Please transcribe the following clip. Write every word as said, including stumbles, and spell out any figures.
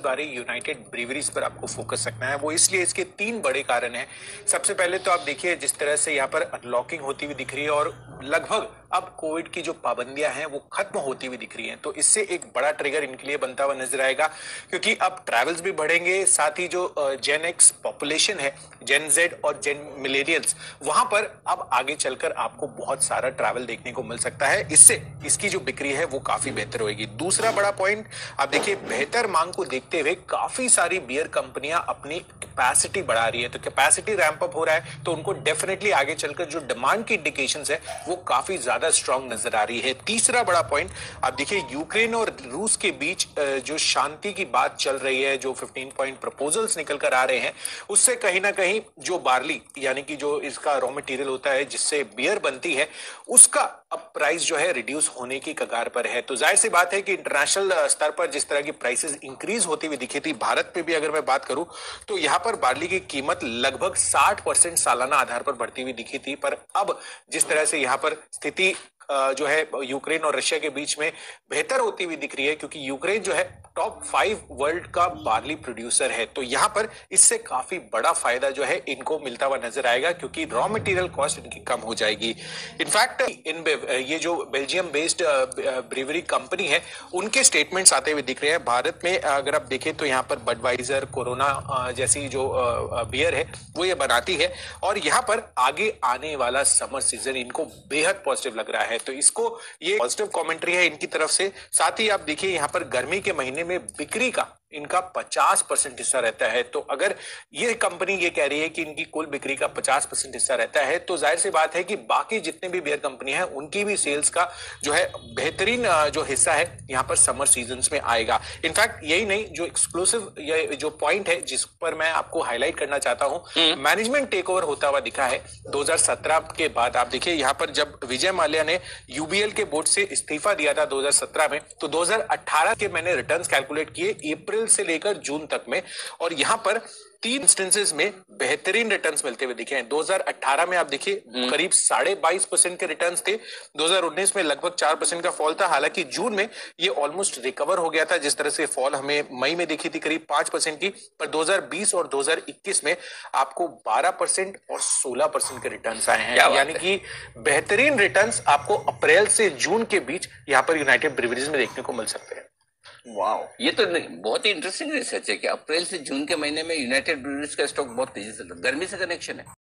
बारी यूनाइटेड ब्रीवरीज पर आपको फोकस रखना है। वो इसलिए, इसके तीन बड़े कारण हैं। सबसे पहले तो आप देखिए जिस तरह से यहाँ पर अनलॉकिंग होती हुई दिख रही है और लगभग अब कोविड की जो पाबंदियां हैं वो खत्म होती हुई दिख रही हैं, तो इससे एक बड़ा ट्रिगर इनके लिए बनता हुआ नजर आएगा, क्योंकि अब ट्रैवल्स भी बढ़ेंगे। साथ ही जो जेन एक्स पॉपुलेशन है, जेन जेड और जेन मिलेनियल्स, वहां पर अब आगे चलकर आपको बहुत सारा ट्रैवल देखने को मिल सकता है। इससे इसकी जो बिक्री है वो काफी बेहतर होगी। दूसरा बड़ा पॉइंट आप देखिए, बेहतर मांग को देखते हुए काफी सारी बियर कंपनियां अपनी कैपेसिटी बढ़ा रही है, तो कैपेसिटी रैंप अप हो रहा है, तो उनको डेफिनेटली आगे चलकर जो डिमांड की इंडिकेशंस है वो काफी ज्यादा स्ट्रांग नजर आ रही है। तीसरा बड़ा पॉइंट आप देखिए, यूक्रेन और रूस के बीच जो शांति की बात चल रही है, जो पंद्रह पॉइंट प्रपोजल्स निकल कर आ रहे हैं, उससे कहीं ना कहीं जो बार्ली यानी कि जो इसका रॉ मटेरियल होता है जिससे बियर बनती है, उसका अब प्राइस जो है रिड्यूस होने की कगार पर है। तो जाहिर सी बात है कि इंटरनेशनल स्तर पर जिस तरह की प्राइसेस इंक्रीज होती हुई दिखी थी, भारत पे भी अगर मैं बात करूं तो यहां पर बार्ली की कीमत लगभग साठ परसेंट सालाना आधार पर बढ़ती हुई दिखी थी। पर अब जिस तरह से यहां पर स्थिति जो है यूक्रेन और रशिया के बीच में बेहतर होती हुई दिख रही है, क्योंकि यूक्रेन जो है टॉप फाइव वर्ल्ड का बार्ली प्रोड्यूसर है, तो यहां पर इससे काफी बड़ा फायदा जो है इनको मिलता हुआ नजर आएगा, क्योंकि रॉ मटेरियल कॉस्ट इनकी कम हो जाएगी। इनफैक्ट इनबेव, ये जो बेल्जियम बेस्ड ब्रीवरी कंपनी है, उनके स्टेटमेंट्स आते हुए दिख रहे हैं। भारत में अगर आप देखें तो यहाँ पर बडवाइजर, कोरोना जैसी जो बियर है वो ये बनाती है, और यहाँ पर आगे आने वाला समर सीजन इनको बेहद पॉजिटिव लग रहा है, तो इसको ये पॉजिटिव कमेंट्री है इनकी तरफ से। साथ ही आप देखिए यहाँ पर गर्मी के महीने में बिक्री का इनका पचास परसेंट हिस्सा रहता है, तो अगर ये कंपनी ये कह रही है कि इनकी कुल बिक्री का पचास परसेंट हिस्सा रहता है, तो जाहिर सी बात है कि बाकी जितने भी बियर कंपनी है उनकी भी सेल्स का जो है बेहतरीन जो हिस्सा है यहाँ पर समर सीजन्स में आएगा। इनफैक्ट यही नहीं, जो एक्सक्लूसिव ये जो पॉइंट है जिस पर मैं आपको हाईलाइट करना चाहता हूँ, मैनेजमेंट टेक ओवर होता हुआ दिखा है दो हजार सत्रह के बाद। आप देखिए यहाँ पर जब विजय माल्या ने यूबीएल के बोर्ड से इस्तीफा दिया था दो हजार सत्रह में, तो दो हजार अठारह के मैंने रिटर्न्स कैलकुलेट किए अप्रैल से लेकर जून तक में, और यहां पर तीन इंस्टेंसेस में बेहतरीन रिटर्न्स मिलते हुए दिखे हैं। दो हजार अठारह में आप देखिए करीब साढ़े बाईस परसेंट के रिटर्न्स थे, दो हजार उन्नीस में लगभग चार परसेंट का फॉल था। हालांकि जून में ये ऑलमोस्ट रिकवर हो गया था, जिस तरह से फॉल हमें मई में देखी थी करीब पांच परसेंट की, पर दो हजार बीस और दो हजार इक्कीस में आपको बारह परसेंट और सोलह परसेंट के रिटर्न्स आए हैं, यानी कि बेहतरीन रिटर्न्स आपको अप्रैल से जून के बीच यहाँ पर यूनाइटेड ब्रीवरीज में देखने को मिल सकते हैं। वाह, ये तो बहुत ही इंटरेस्टिंग रिसर्च है कि अप्रैल से जून के महीने में यूनाइटेड ब्रूअरीज का स्टॉक बहुत तेजी से, गर्मी से कनेक्शन है।